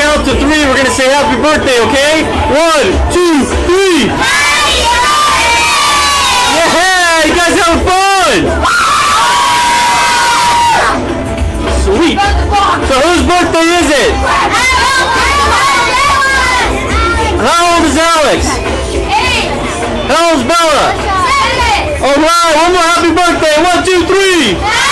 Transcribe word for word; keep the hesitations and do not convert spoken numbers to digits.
count to three. We're gonna say happy birthday, okay? One, two, three. Yeah, you guys having fun? Sweet. So whose birthday is it? How old is Alex? How old is Bella? All right, one more happy birthday. One, two, three.